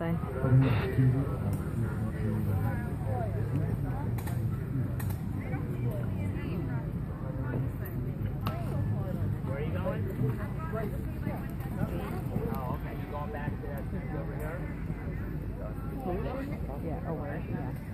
say. Where are you going? Oh, okay. You going back to that over here? Yeah, oh, where? Yeah.